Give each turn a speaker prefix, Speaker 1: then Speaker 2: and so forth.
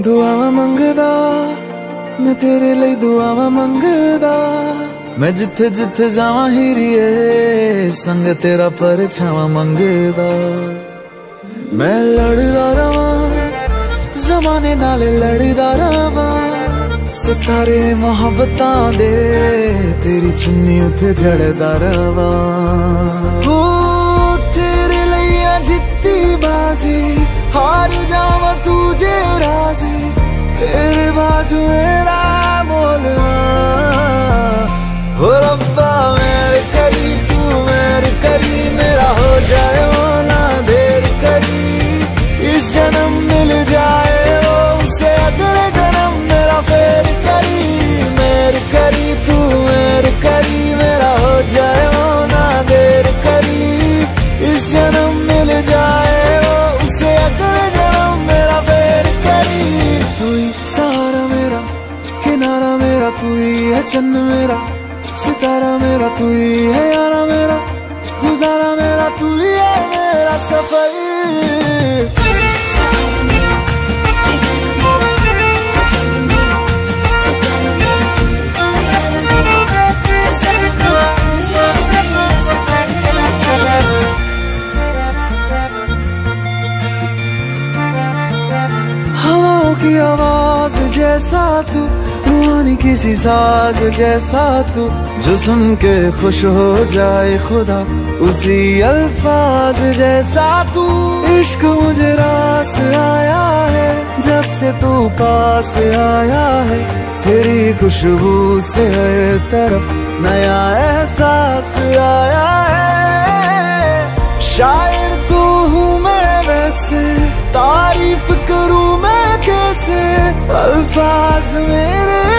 Speaker 1: दुआवां मंगदा मैं तेरे लिए, दुआवां मंगदा मैं जिथे जिथे जावां हीरिए, संग तेरा परछावां मंगदा। मैं लड़दा रवां ज़माने नाल, लड़दा रवां सितारे मोहब्बतां दे, तेरी चुन्नी उते जड़दा रवां। हो तेरे लिए जित्ती बाजी, हार जावा तुझे राजी, तेरे बाजू मेरा मोलवा। हो रब्बा मेरे करी, तू मेरे करी, मेरा हो जाए वो ना देर करी। इस जन्म मिल जाए वो उसे अगले जन्म मेरा फेर करी। मेरे करी तू मेरे करी, मेरा हो जाए वो ना देर करी। इस जन्म मिल जाए वो उसे अगले जन्म मेरा फेर करी। तू ही सहारा मेरा, किनारा मेरा, तू ही है चन्न मेरा, सितारा मेरा, तू ही है यारा मेरा, गुजारा मेरा, तू ही है मेरा सफर। हवाओं की आवाज जैसा तू, रूहानी किसी साज जैसा तू, जो सुन के खुश हो जाए खुदा उसी अल्फाज जैसा तू। इश्क मुझे रास आया है जब से तू पास आया है, तेरी खुशबू से हर तरफ नया एहसास आया है। शायर तू हूँ मैं वैसे, तारीफ करूँ मैं कैसे, अल्फाज मेरे